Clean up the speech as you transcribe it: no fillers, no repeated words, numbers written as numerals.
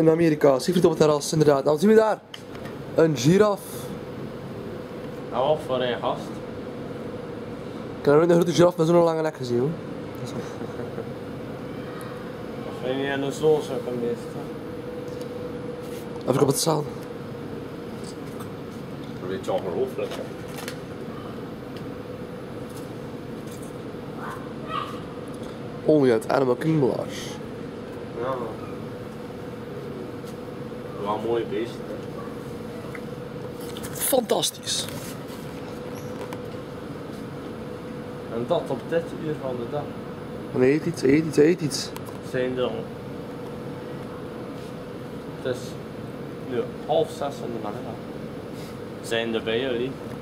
In Amerika, Siegfried op het terras, inderdaad. Nou, wat zien we daar? Een giraf. Nou, op voor een gast. Ik heb nooit een grote giraf met zo'n lange nek gezien, hoor. Of ben je in de zon zo kan misten? Even op hetzelfde. Een beetje ongelooflijk. Only at Animal Kingdom Lodge. Ja. Wel een mooi beest. Fantastisch. En dat op dit uur van de dag. Dan eet iets, eet iets, eet iets. Zijn er. Het is nu 5:30 in de middag. Zijn er bij jullie?